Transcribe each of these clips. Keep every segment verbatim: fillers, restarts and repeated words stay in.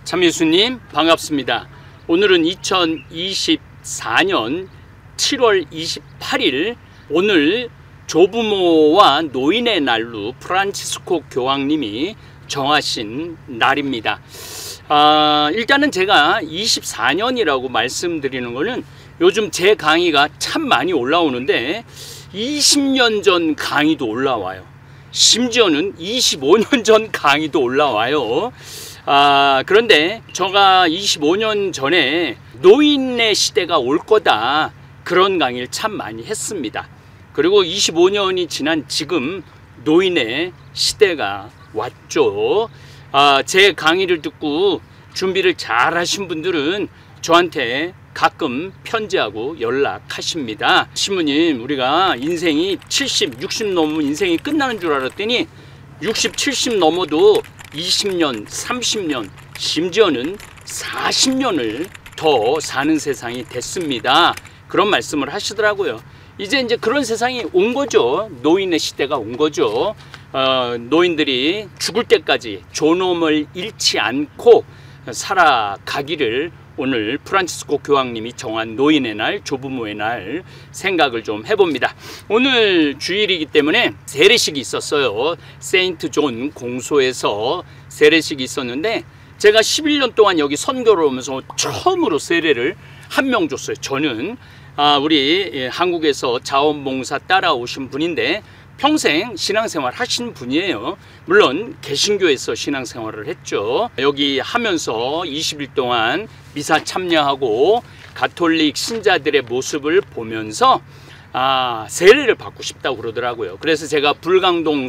참 예수님 반갑습니다. 오늘은 이천이십사 년 칠월 이십팔일 오늘 조부모와 노인의 날로 프란치스코 교황님이 정하신 날입니다. 아, 일단은 제가 이십사 년이라고 말씀드리는 거는 요즘 제 강의가 참 많이 올라오는데 이십 년 전 강의도 올라와요. 심지어는 이십오 년 전 강의도 올라와요. 아, 그런데 제가 이십오 년 전에 노인의 시대가 올 거다 그런 강의를 참 많이 했습니다. 그리고 이십오 년이 지난 지금 노인의 시대가 왔죠. 아, 제 강의를 듣고 준비를 잘 하신 분들은 저한테 가끔 편지하고 연락하십니다. 신부님, 우리가 인생이 칠십, 육십 넘으면 인생이 끝나는 줄 알았더니 육십, 칠십 넘어도 이십 년, 삼십 년, 심지어는 사십 년을 더 사는 세상이 됐습니다. 그런 말씀을 하시더라고요. 이제 이제 그런 세상이 온 거죠. 노인의 시대가 온 거죠. 어, 노인들이 죽을 때까지 존엄을 잃지 않고 살아가기를 오늘 프란치스코 교황님이 정한 노인의 날, 조부모의 날 생각을 좀 해봅니다. 오늘 주일이기 때문에 세례식이 있었어요. 세인트 존 공소에서 세례식이 있었는데 제가 십일 년 동안 여기 선교를 오면서 처음으로 세례를 한 명 줬어요. 저는 아, 우리 한국에서 자원봉사 따라오신 분인데 평생 신앙생활 하신 분이에요. 물론 개신교에서 신앙생활을 했죠. 여기 하면서 이십 일 동안 미사 참여하고 가톨릭 신자들의 모습을 보면서 아, 세례를 받고 싶다고 그러더라고요. 그래서 제가 불광동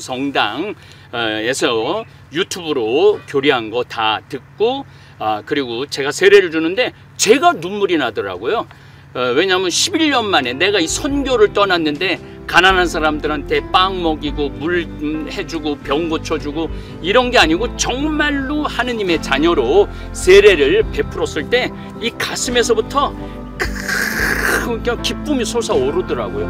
성당에서 유튜브로 교리한 거 다 듣고 아, 그리고 제가 세례를 주는데 제가 눈물이 나더라고요. 어, 왜냐하면 십일 년 만에 내가 이 선교를 떠났는데 가난한 사람들한테 빵 먹이고 물 해주고 병 고쳐주고 이런 게 아니고 정말로 하느님의 자녀로 세례를 베풀었을 때 이 가슴에서부터 그냥 기쁨이 솟아오르더라고요.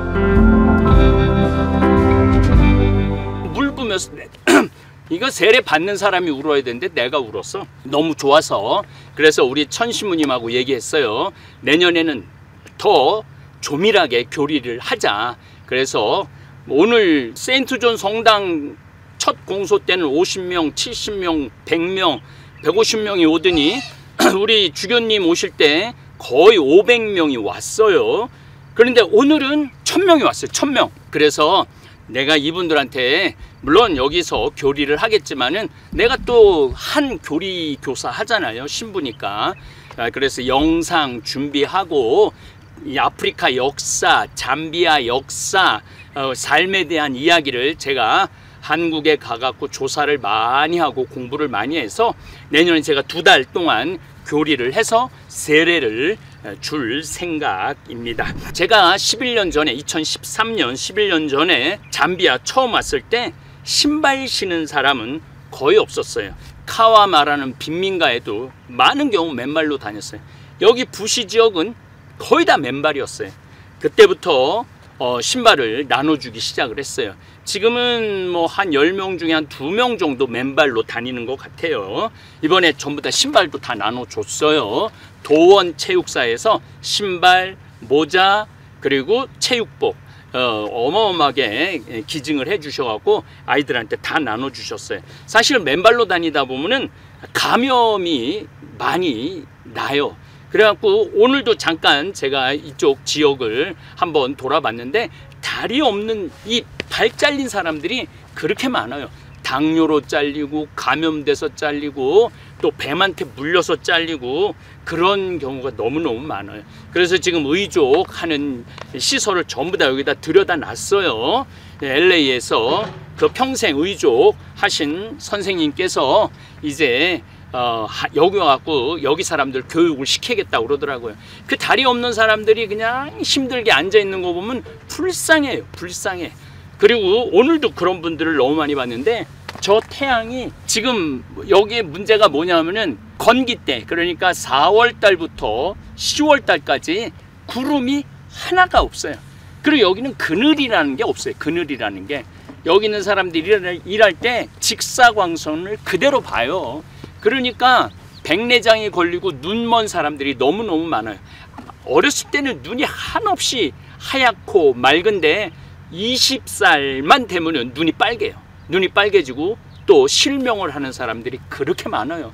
물 부면서 이거 세례 받는 사람이 울어야 되는데 내가 울었어. 너무 좋아서. 그래서 우리 천신부님하고 얘기했어요. 내년에는 더 조밀하게 교리를 하자. 그래서 오늘 세인트 존 성당 첫 공소 때는 오십 명, 칠십 명, 백 명, 백오십 명이 오더니 우리 주교님 오실 때 거의 오백 명이 왔어요. 그런데 오늘은 천 명이 왔어요. 천 명. 그래서 내가 이분들한테 물론 여기서 교리를 하겠지만은 내가 또 한 교리 교사 하잖아요. 신부니까. 그래서 영상 준비하고 이 아프리카 역사, 잠비아 역사, 어, 삶에 대한 이야기를 제가 한국에 가갖고 조사를 많이 하고 공부를 많이 해서 내년에 제가 두 달 동안 교리를 해서 세례를 줄 생각입니다. 제가 십일 년 전에 이천십삼 년 십일 년 전에 잠비아 처음 왔을 때 신발 신은 사람은 거의 없었어요. 카와 말하는 빈민가에도 많은 경우 맨발로 다녔어요. 여기 부시 지역은 거의 다 맨발이었어요. 그때부터 어, 신발을 나눠주기 시작을 했어요. 지금은 뭐 한 열 명 중에 한 두 명 정도 맨발로 다니는 것 같아요. 이번에 전부 다 신발도 다 나눠줬어요. 도원 체육사에서 신발, 모자, 그리고 체육복 어, 어마어마하게 기증을 해주셔갖고 아이들한테 다 나눠주셨어요. 사실 맨발로 다니다 보면은 감염이 많이 나요. 그래갖고 오늘도 잠깐 제가 이쪽 지역을 한번 돌아봤는데 다리 없는 이 발 잘린 사람들이 그렇게 많아요. 당뇨로 잘리고 감염돼서 잘리고 또 뱀한테 물려서 잘리고 그런 경우가 너무너무 많아요. 그래서 지금 의족하는 시설을 전부 다 여기다 들여다 놨어요. 엘에이에서 그 평생 의족 하신 선생님께서 이제 어, 여기 와갖고 여기 사람들 교육을 시키겠다고 그러더라고요. 그 다리 없는 사람들이 그냥 힘들게 앉아있는 거 보면 불쌍해요. 불쌍해. 그리고 오늘도 그런 분들을 너무 많이 봤는데 저 태양이 지금 여기에 문제가 뭐냐면은 건기 때, 그러니까 사월 달부터 시월 달까지 구름이 하나가 없어요. 그리고 여기는 그늘이라는 게 없어요. 그늘이라는 게. 여기 있는 사람들이 일할 때 직사광선을 그대로 봐요. 그러니까 백내장이 걸리고 눈먼 사람들이 너무너무 많아요. 어렸을 때는 눈이 한없이 하얗고 맑은데 이십 살만 되면 눈이 빨개요. 눈이 빨개지고 또 실명을 하는 사람들이 그렇게 많아요.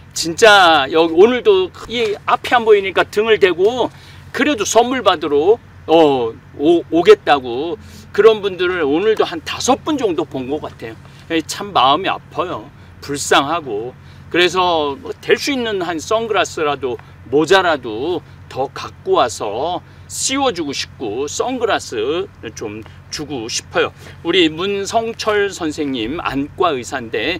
진짜 여기 오늘도 이 앞이 안 보이니까 등을 대고 그래도 선물 받으러 어, 오, 오겠다고 그런 분들을 오늘도 한 다섯 분 정도 본 것 같아요. 참 마음이 아파요. 불쌍하고. 그래서 될 수 있는 한 선글라스라도 모자라도 더 갖고 와서 씌워주고 싶고 선글라스 좀 주고 싶어요. 우리 문성철 선생님 안과 의사인데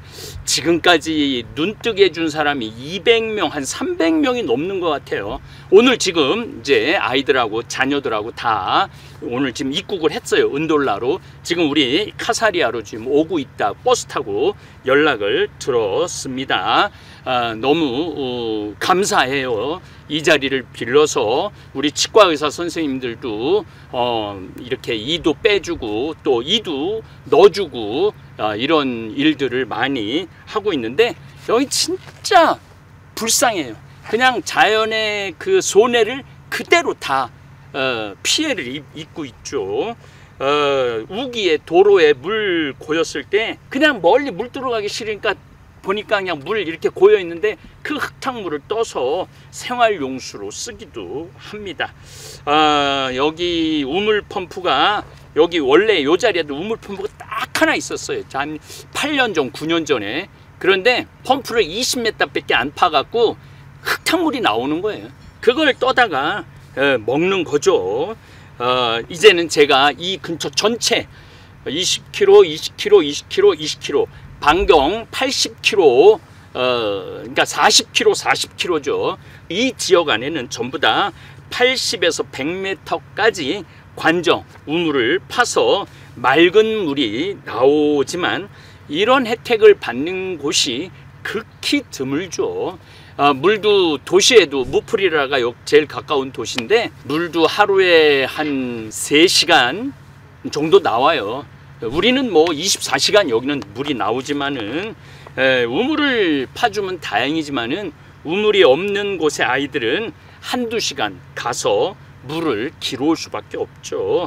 지금까지 눈뜨게 해준 사람이 이백 명, 한 삼백 명이 넘는 것 같아요. 오늘 지금 이제 아이들하고 자녀들하고 다 오늘 지금 입국을 했어요. 은돌라로. 지금 우리 카사리아로 지금 오고 있다. 버스 타고 연락을 들었습니다. 아, 너무 어, 감사해요. 이 자리를 빌려서 우리 치과 의사 선생님들도 어, 이렇게 이도 빼주고 또 이도 넣어주고 어, 이런 일들을 많이 하고 있는데 여기 진짜 불쌍해요. 그냥 자연의 그 손해를 그대로 다 어, 피해를 입고 있죠. 어, 우기에 도로에 물 고였을 때 그냥 멀리 물 들어가기 싫으니까 보니까 그냥 물 이렇게 고여 있는데 그 흙탕물을 떠서 생활용수로 쓰기도 합니다. 아, 여기 우물 펌프가 여기 원래 이 자리에도 우물 펌프가 딱 하나 있었어요. 한 팔 년 전, 구 년 전에. 그런데 펌프를 이십 미터밖에 안 파갖고 흙탕물이 나오는 거예요. 그걸 떠다가 에, 먹는 거죠. 어, 이제는 제가 이 근처 전체 이십 킬로미터, 이십 킬로미터, 이십 킬로미터, 이십 킬로미터 반경 팔십 킬로미터, 어, 그러니까 사십 킬로미터, 사십 킬로미터죠. 이 지역 안에는 전부 다 팔십에서 백 미터까지 관정, 우물을 파서 맑은 물이 나오지만 이런 혜택을 받는 곳이 극히 드물죠. 어, 물도 도시에도 무프리라가 제일 가까운 도시인데 물도 하루에 한 세 시간 정도 나와요. 우리는 뭐 이십사 시간 여기는 물이 나오지만은 에, 우물을 파주면 다행이지만은 우물이 없는 곳의 아이들은 한두 시간 가서 물을 길어올 수밖에 없죠.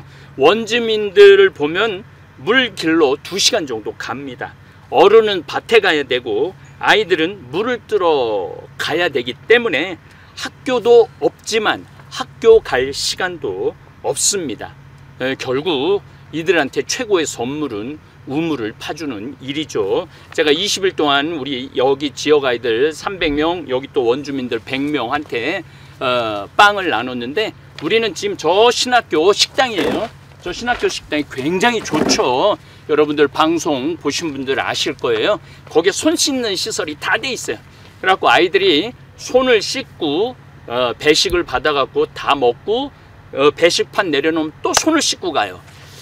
원주민들을 보면 물 길러 두 시간 정도 갑니다. 어른은 밭에 가야 되고 아이들은 물을 뜨러 가야 되기 때문에 학교도 없지만 학교 갈 시간도 없습니다. 에, 결국 이들한테 최고의 선물은 우물을 파주는 일이죠. 제가 이십 일 동안 우리 여기 지역 아이들 삼백 명, 여기 또 원주민들 백 명한테 어, 빵을 나눴는데 우리는 지금 저 신학교 식당이에요. 저 신학교 식당이 굉장히 좋죠. 여러분들 방송 보신 분들 아실 거예요. 거기에 손 씻는 시설이 다 돼 있어요. 그래갖고 아이들이 손을 씻고 어, 배식을 받아갖고 다 먹고 어, 배식판 내려놓으면 또 손을 씻고 가요.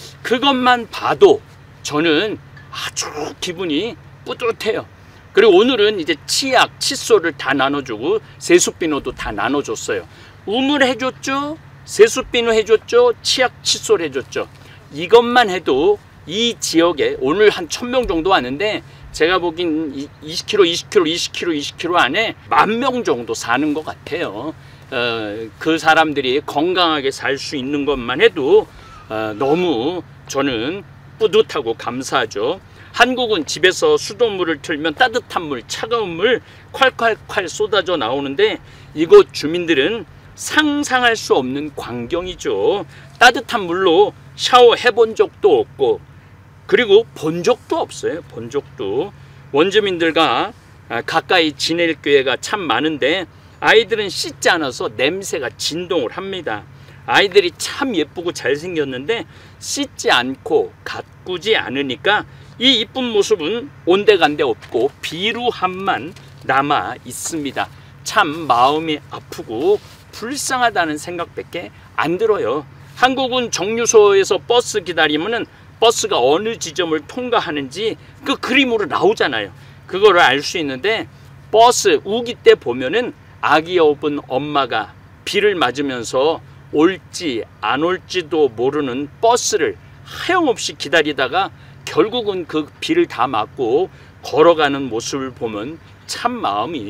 그것만 봐도 저는 아주 기분이 뿌듯해요. 그리고 오늘은 이제 치약, 칫솔을 다 나눠주고 세숫비누도 다 나눠줬어요. 우물 해줬죠, 세숫비누 해줬죠, 치약, 칫솔 해줬죠. 이것만 해도 이 지역에 오늘 한 천 명 정도 왔는데 제가 보긴 이십 킬로미터, 이십 킬로미터, 이십 킬로미터, 이십 킬로미터 안에 만 명 정도 사는 것 같아요. 어, 그 사람들이 건강하게 살 수 있는 것만 해도 어, 너무 저는 뿌듯하고 감사하죠. 한국은 집에서 수돗물을 틀면 따뜻한 물, 차가운 물 콸콸콸 쏟아져 나오는데 이곳 주민들은 상상할 수 없는 광경이죠. 따뜻한 물로 샤워해 본 적도 없고 그리고 본 적도 없어요. 본 적도. 원주민들과 가까이 지낼 기회가 참 많은데 아이들은 씻지 않아서 냄새가 진동을 합니다. 아이들이 참 예쁘고 잘생겼는데 씻지 않고 가꾸지 않으니까 이 이쁜 모습은 온데간데 없고 비루함만 남아 있습니다. 참 마음이 아프고 불쌍하다는 생각밖에 안 들어요. 한국은 정류소에서 버스 기다리면은 버스가 어느 지점을 통과하는지 그 그림으로 나오잖아요. 그거를 알 수 있는데 버스 우기 때 보면은 아기 업은 엄마가 비를 맞으면서 올지 안 올지도 모르는 버스를 하염없이 기다리다가 결국은 그 비를 다 맞고 걸어가는 모습을 보면 참 마음이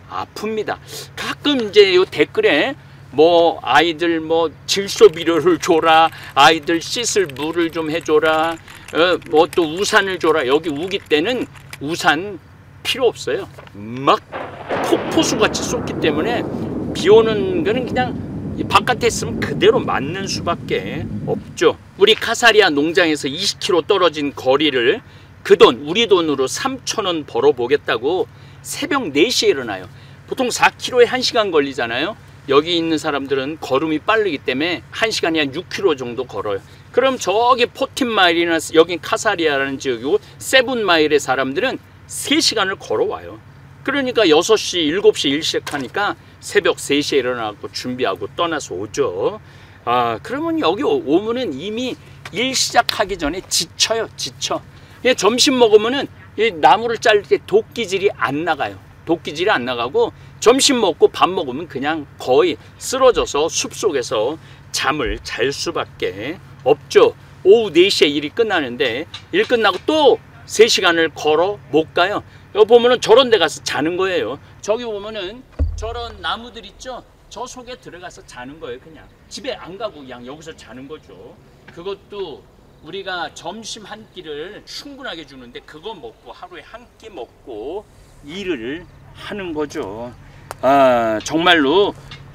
아픕니다. 가끔 이제 요 댓글에 뭐 아이들 뭐 질소 비료를 줘라, 아이들 씻을 물을 좀 해줘라, 어, 뭐 또 우산을 줘라. 여기 우기 때는 우산 필요 없어요. 막 폭포수 같이 쏟기 때문에 비 오는 거는 그냥 바깥에 있으면 그대로 맞는 수밖에 없죠. 우리 카사리아 농장에서 이십 킬로미터 떨어진 거리를 그 돈, 우리 돈으로 삼천 원 벌어 보겠다고 새벽 네 시에 일어나요. 보통 사 킬로미터에 한 시간 걸리잖아요. 여기 있는 사람들은 걸음이 빠르기 때문에 한 시간에 한 육 킬로미터 정도 걸어요. 그럼 저기 포틴 마일이나 여긴 카사리아라는 지역이고 세븐 마일의 사람들은 세 시간을 걸어와요. 그러니까 여섯 시, 일곱 시 일 시작하니까 새벽 세 시에 일어나고 준비하고 떠나서 오죠. 아, 그러면 여기 오면은 이미 일 시작하기 전에 지쳐요, 지쳐. 예, 점심 먹으면은 이 나무를 자를 때 도끼질이 안 나가요. 도끼질이 안 나가고 점심 먹고 밥 먹으면 그냥 거의 쓰러져서 숲속에서 잠을 잘 수밖에 없죠. 오후 네 시에 일이 끝나는데 일 끝나고 또 세 시간을 걸어 못 가요. 여기 보면은 저런 데 가서 자는 거예요. 저기 보면은 저런 나무들 있죠? 저 속에 들어가서 자는 거예요. 그냥 집에 안 가고 그냥 여기서 자는 거죠. 그것도 우리가 점심 한 끼를 충분하게 주는데 그거 먹고 하루에 한 끼 먹고 일을 하는 거죠. 아, 정말로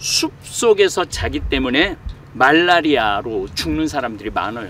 숲속에서 자기 때문에 말라리아로 죽는 사람들이 많아요.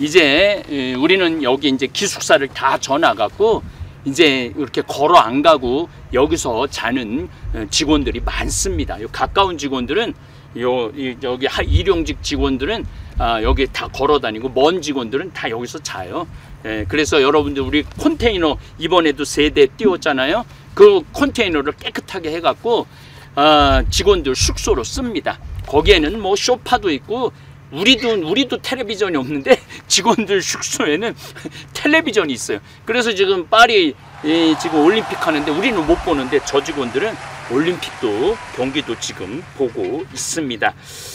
이제 우리는 여기 이제 기숙사를 다 져나갔고 이제 이렇게 걸어 안 가고 여기서 자는 직원들이 많습니다. 요 가까운 직원들은 요 여기 일용직 직원들은 아, 여기 다 걸어 다니고 먼 직원들은 다 여기서 자요. 예, 그래서 여러분들 우리 컨테이너 이번에도 세 대 띄웠잖아요. 그 컨테이너를 깨끗하게 해갖고 아, 직원들 숙소로 씁니다. 거기에는 뭐 소파도 있고 우리도 우리도 텔레비전이 없는데 직원들 숙소에는 텔레비전이 있어요. 그래서 지금 파리 예, 지금 올림픽 하는데 우리는 못 보는데 저 직원들은 올림픽도 경기도 지금 보고 있습니다.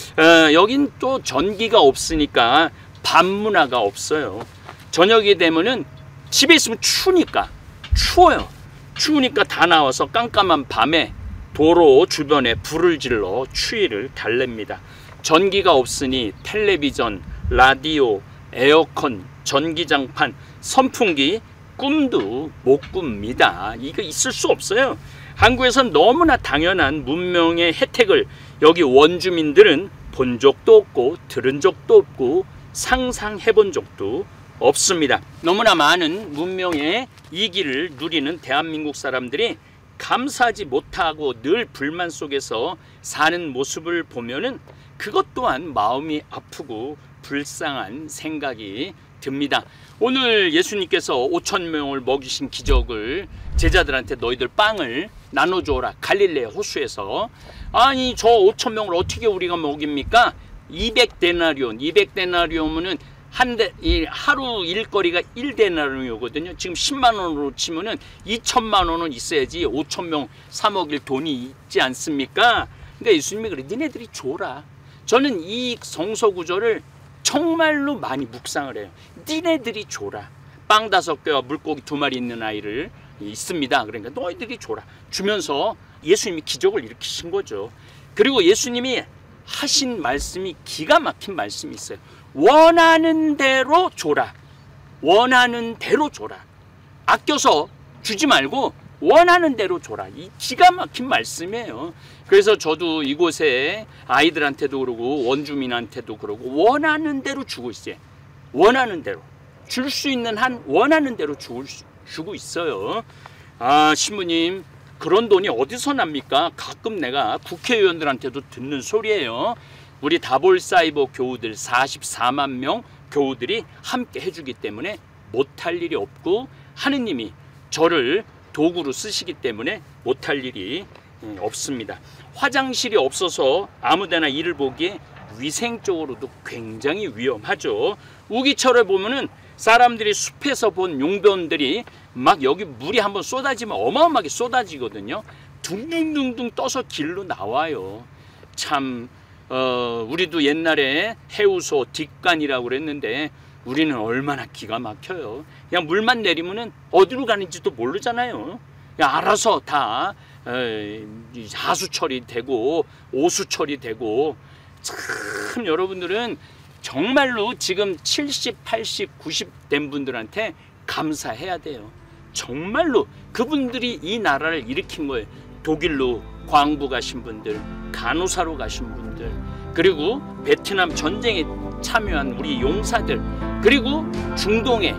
어, 여긴 또 전기가 없으니까 밤 문화가 없어요. 저녁이 되면은 집에 있으면 추우니까 추워요. 추우니까 다 나와서 깜깜한 밤에 도로 주변에 불을 질러 추위를 달랩니다. 전기가 없으니 텔레비전, 라디오, 에어컨, 전기장판, 선풍기 꿈도 못 꿉니다. 이거 있을 수 없어요. 한국에선 너무나 당연한 문명의 혜택을 여기 원주민들은 본 적도 없고 들은 적도 없고 상상해 본 적도 없습니다. 너무나 많은 문명의 이기를 누리는 대한민국 사람들이 감사하지 못하고 늘 불만 속에서 사는 모습을 보면은 그것 또한 마음이 아프고 불쌍한 생각이 듭니다. 오늘 예수님께서 오천 명을 먹이신 기적을 제자들한테 너희들 빵을 나눠줘라 갈릴레 호수에서 아니 저 오천 명을 어떻게 우리가 먹입니까? 이백 데나리온 이백 데나리온은 한 대, 이 하루 일거리가 일 데나리온이거든요. 지금 십만 원으로 치면은 이천만 원은 있어야지 오천 명 사 먹일 돈이 있지 않습니까? 그러니까 예수님이 그래 니네들이 줘라. 저는 이 성서 구절을 정말로 많이 묵상을 해요. 니네들이 줘라. 빵 다섯 개와 물고기 두 마리 있는 아이를 있습니다. 그러니까 너희들이 줘라. 주면서 예수님이 기적을 일으키신 거죠. 그리고 예수님이 하신 말씀이 기가 막힌 말씀이 있어요. 원하는 대로 줘라. 원하는 대로 줘라. 아껴서 주지 말고 원하는 대로 줘라. 이 기가 막힌 말씀이에요. 그래서 저도 이곳에 아이들한테도 그러고 원주민한테도 그러고 원하는 대로 주고 있어요. 원하는 대로. 줄 수 있는 한 원하는 대로 주, 주고 있어요. 아, 신부님 그런 돈이 어디서 납니까? 가끔 내가 국회의원들한테도 듣는 소리예요. 우리 다볼사이버 교우들 사십사만 명 교우들이 함께 해주기 때문에 못할 일이 없고 하느님이 저를 도구로 쓰시기 때문에 못할 일이 없습니다. 화장실이 없어서 아무데나 일을 보기에 위생적으로도 굉장히 위험하죠. 우기철에 보면은 사람들이 숲에서 본 용변들이 막 여기 물이 한번 쏟아지면 어마어마하게 쏟아지거든요. 둥둥둥둥 떠서 길로 나와요. 참 어, 우리도 옛날에 해우소 뒷간이라고 그랬는데 우리는 얼마나 기가 막혀요. 그냥 물만 내리면은 어디로 가는지도 모르잖아요. 알아서 다 에, 하수 처리되고 오수 처리되고. 참 여러분들은 정말로 지금 칠십, 팔십, 구십 된 분들한테 감사해야 돼요. 정말로 그분들이 이 나라를 일으킨 거예요. 독일로 광부 가신 분들, 간호사로 가신 분들, 그리고 베트남 전쟁에 참여한 우리 용사들, 그리고 중동에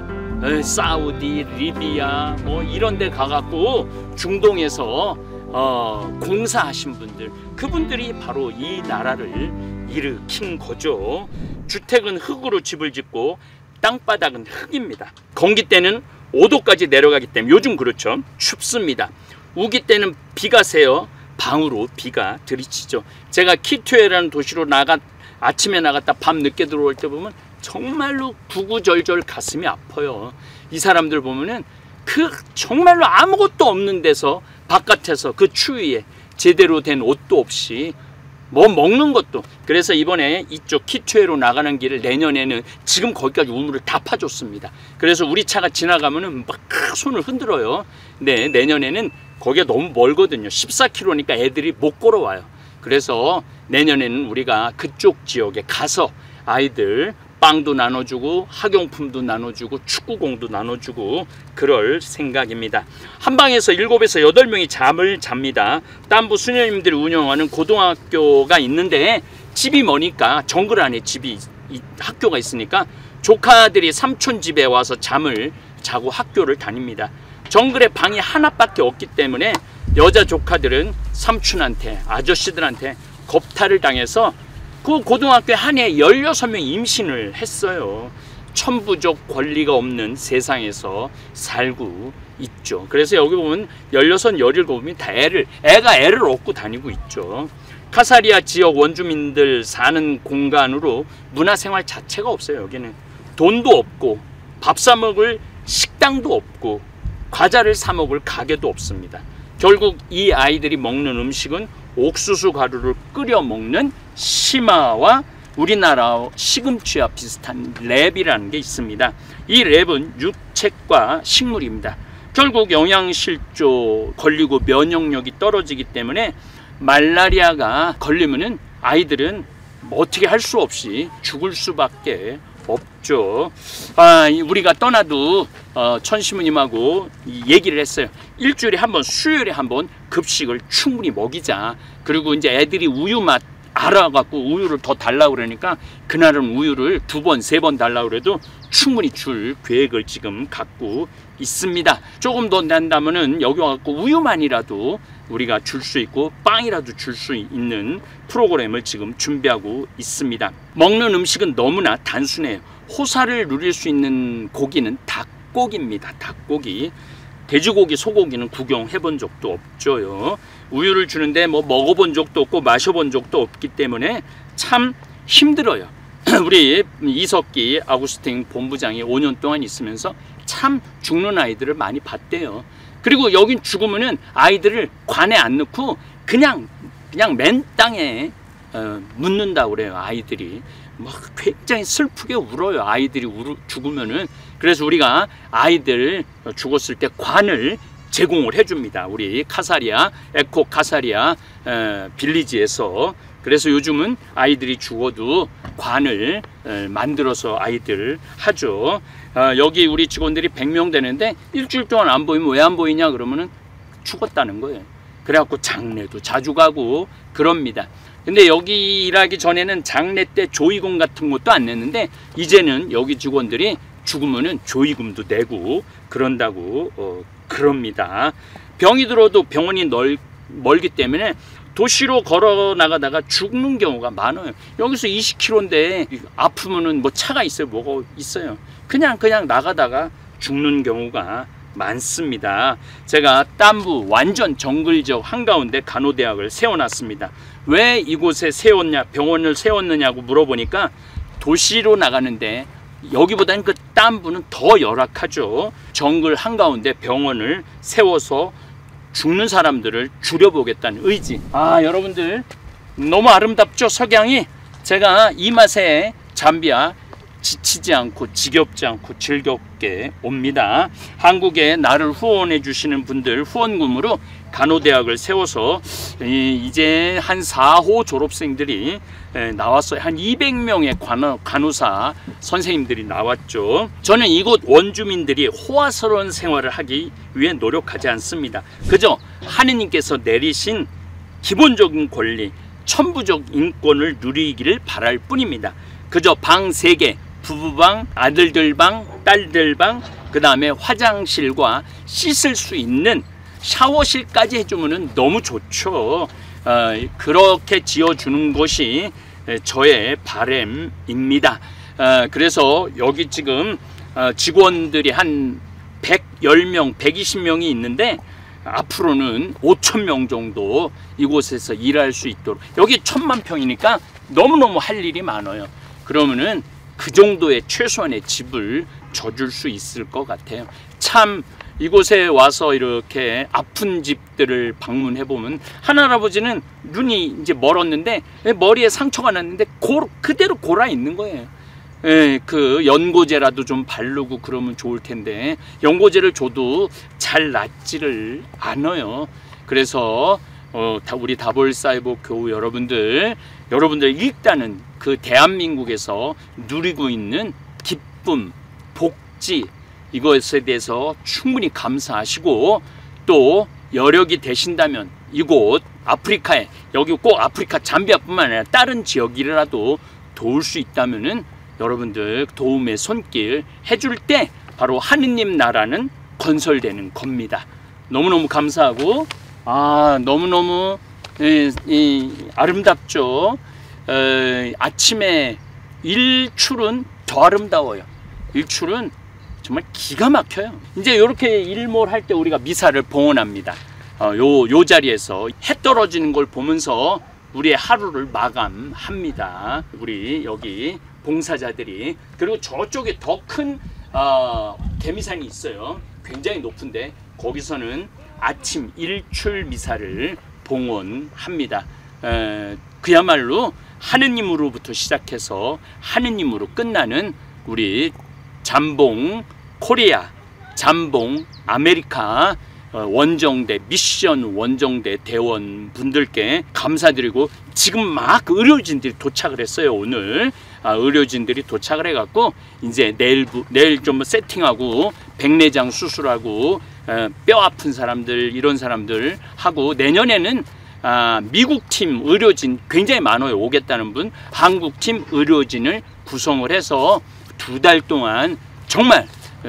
사우디, 리비아 뭐 이런 데 가갖고 중동에서 어, 공사하신 분들, 그분들이 바로 이 나라를 일으킨 거죠. 주택은 흙으로 집을 짓고 땅바닥은 흙입니다. 건기 때는 오 도까지 내려가기 때문에 요즘 그렇죠. 춥습니다. 우기 때는 비가 새요. 방으로 비가 들이치죠. 제가 키투에라는 도시로 나가 아침에 나갔다 밤 늦게 들어올 때 보면 정말로 구구절절 가슴이 아파요. 이 사람들 보면은 그 정말로 아무것도 없는 데서 바깥에서 그 추위에 제대로 된 옷도 없이 뭐 먹는 것도. 그래서 이번에 이쪽 키투에로 나가는 길을 내년에는 지금 거기까지 우물을 다 파줬습니다. 그래서 우리 차가 지나가면은 막 손을 흔들어요. 네, 내년에는 거기가 너무 멀거든요. 십사 킬로미터니까 애들이 못 걸어와요. 그래서 내년에는 우리가 그쪽 지역에 가서 아이들 빵도 나눠주고 학용품도 나눠주고 축구공도 나눠주고 그럴 생각입니다. 한방에서 일곱에서 여덟 명이 잠을 잡니다. 딴부 수녀님들이 운영하는 고등학교가 있는데 집이 머니까 정글 안에 집이 학교가 있으니까 조카들이 삼촌 집에 와서 잠을 자고 학교를 다닙니다. 정글에 방이 하나밖에 없기 때문에 여자 조카들은 삼촌한테 아저씨들한테 겁탈을 당해서 그 고등학교에 한 해 열여섯 명 임신을 했어요. 천부적 권리가 없는 세상에서 살고 있죠. 그래서 여기 보면 열여섯, 열일곱이 다 애를, 애가 애를 얻고 다니고 있죠. 카사리아 지역 원주민들 사는 공간으로 문화생활 자체가 없어요. 여기는 돈도 없고 밥 사 먹을 식당도 없고 과자를 사 먹을 가게도 없습니다. 결국 이 아이들이 먹는 음식은 옥수수 가루를 끓여 먹는 시마와 우리나라 시금치와 비슷한 랩이라는 게 있습니다. 이 랩은 육책과 식물입니다. 결국 영양실조 걸리고 면역력이 떨어지기 때문에 말라리아가 걸리면은 아이들은 뭐 어떻게 할 수 없이 죽을 수밖에 없죠. 아, 우리가 떠나도 어, 천시무님하고 얘기를 했어요. 일주일에 한 번, 수요일에 한 번 급식을 충분히 먹이자. 그리고 이제 애들이 우유 맛 알아갖고 우유를 더 달라고 그러니까 그날은 우유를 두 번, 세 번 달라고 그래도 충분히 줄 계획을 지금 갖고 있습니다. 조금 더 난다면은 여기 와갖고 우유만이라도 우리가 줄 수 있고 빵이라도 줄 수 있는 프로그램을 지금 준비하고 있습니다. 먹는 음식은 너무나 단순해요. 호사를 누릴 수 있는 고기는 닭고기입니다. 닭고기. 돼지고기, 소고기는 구경해 본 적도 없죠요. 우유를 주는데 뭐 먹어본 적도 없고 마셔본 적도 없기 때문에 참 힘들어요. 우리 이석기 아구스틴 본부장이 오 년 동안 있으면서 참 죽는 아이들을 많이 봤대요. 그리고 여긴 죽으면은 아이들을 관에 안 넣고 그냥 그냥 맨 땅에 어, 묻는다고 그래요. 아이들이 막 굉장히 슬프게 울어요. 아이들이 울, 죽으면은. 그래서 우리가 아이들 죽었을 때 관을 제공을 해줍니다. 우리 카사리아 에코 카사리아 에, 빌리지에서. 그래서 요즘은 아이들이 죽어도 관을 에, 만들어서 아이들 하죠. 어, 여기 우리 직원들이 백 명 되는데 일주일 동안 안 보이면 왜 안 보이냐 그러면은 죽었다는 거예요. 그래갖고 장례도 자주 가고 그럽니다. 근데 여기 일하기 전에는 장례 때 조의금 같은 것도 안 냈는데 이제는 여기 직원들이 죽으면은 조의금도 내고 그런다고 어, 그럽니다. 병이 들어도 병원이 넓, 멀기 때문에 도시로 걸어 나가다가 죽는 경우가 많아요. 여기서 이십 킬로미터인데 아프면은 뭐 차가 있어요, 뭐가 있어요. 그냥 그냥 나가다가 죽는 경우가 많습니다. 제가 딴부 완전 정글적 한가운데 간호대학을 세워놨습니다. 왜 이곳에 세웠냐, 병원을 세웠느냐고 물어보니까 도시로 나가는데 여기보다는 그 딴부는 더 열악하죠. 정글 한가운데 병원을 세워서 죽는 사람들을 줄여보겠다는 의지. 아, 여러분들 너무 아름답죠, 석양이. 제가 이 맛에 잠비아 지치지 않고 지겹지 않고 즐겁게 옵니다. 한국에 나를 후원해 주시는 분들 후원금으로 간호대학을 세워서 이제 한 사 호 졸업생들이 나왔어요. 한 이백 명의 간호, 간호사 선생님들이 나왔죠. 저는 이곳 원주민들이 호화스러운 생활을 하기 위해 노력하지 않습니다. 그저 하느님께서 내리신 기본적인 권리, 천부적 인권을 누리기를 바랄 뿐입니다. 그저 방 세 개, 부부방, 아들들 방, 딸들 방, 그 다음에 화장실과 씻을 수 있는 샤워실까지 해주면 너무 좋죠. 어, 그렇게 지어주는 것이 저의 바람입니다. 어, 그래서 여기 지금 어, 직원들이 한 백십 명, 백이십 명이 있는데 앞으로는 오천 명 정도 이곳에서 일할 수 있도록, 여기 천만 평이니까 너무너무 할 일이 많아요. 그러면은 그 정도의 최소한의 집을 져줄 수 있을 것 같아요. 참 이곳에 와서 이렇게 아픈 집들을 방문해 보면 한할아버지는 눈이 이제 멀었는데 머리에 상처가 났는데 고, 그대로 골아 있는 거예요. 예, 그 연고제라도 좀 바르고 그러면 좋을 텐데 연고제를 줘도 잘 낫지를 않아요. 그래서 어, 우리 다볼사이버 교우 여러분들, 여러분들 일단은 그 대한민국에서 누리고 있는 기쁨, 복지, 이것에 대해서 충분히 감사하시고, 또 여력이 되신다면 이곳 아프리카에, 여기 꼭 아프리카 잠비아뿐만 아니라 다른 지역이라도 도울 수 있다면은 여러분들 도움의 손길 해줄 때 바로 하느님 나라는 건설되는 겁니다. 너무너무 감사하고, 아 너무너무 이, 이, 아름답죠. 어, 아침에 일출은 더 아름다워요. 일출은 정말 기가 막혀요. 이제 이렇게 일몰할 때 우리가 미사를 봉헌합니다. 어, 요, 요 자리에서 해 떨어지는 걸 보면서 우리의 하루를 마감합니다. 우리 여기 봉사자들이. 그리고 저쪽에 더 큰 어, 개미산이 있어요. 굉장히 높은데 거기서는 아침 일출 미사를 봉헌합니다. 에, 그야말로 하느님으로부터 시작해서 하느님으로 끝나는 우리 잠봉 코리아, 잠봉 아메리카 원정대, 미션 원정대 대원 분들께 감사드리고, 지금 막 의료진들이 도착을 했어요. 오늘 아, 의료진들이 도착을 해갖고 이제 내일 내일 좀 세팅하고 백내장 수술하고 어, 뼈 아픈 사람들, 이런 사람들 하고, 내년에는 아, 미국 팀 의료진 굉장히 많아요. 오겠다는 분, 한국 팀 의료진을 구성을 해서 두 달 동안 정말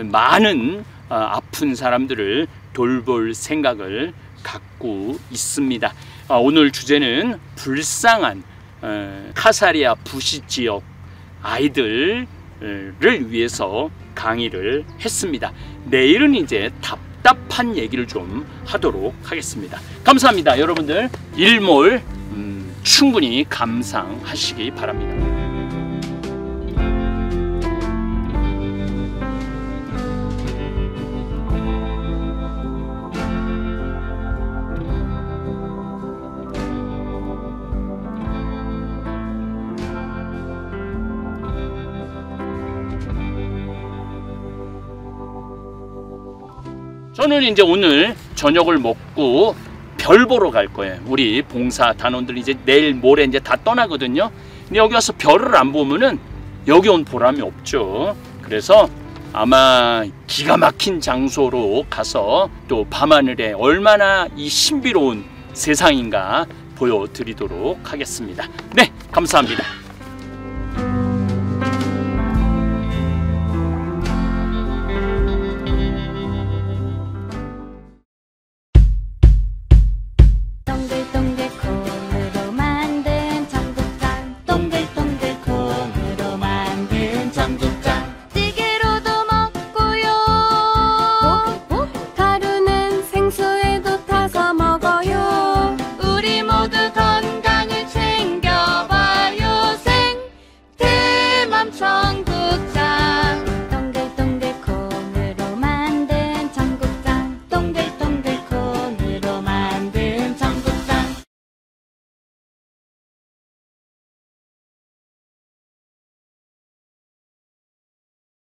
많은 어, 아픈 사람들을 돌볼 생각을 갖고 있습니다. 어, 오늘 주제는 불쌍한 어, 카사리아 부시 지역 아이들을 위해서 강의를 했습니다. 내일은 이제 답답한 얘기를 좀 하도록 하겠습니다. 감사합니다. 여러분들 일몰 음, 충분히 감상하시기 바랍니다. 저는 이제 오늘 저녁을 먹고 별 보러 갈 거예요. 우리 봉사 단원들 이제 내일 모레 이제 다 떠나거든요. 근데 여기 와서 별을 안 보면은 여기 온 보람이 없죠. 그래서 아마 기가 막힌 장소로 가서 또 밤하늘에 얼마나 이 신비로운 세상인가 보여드리도록 하겠습니다. 네, 감사합니다.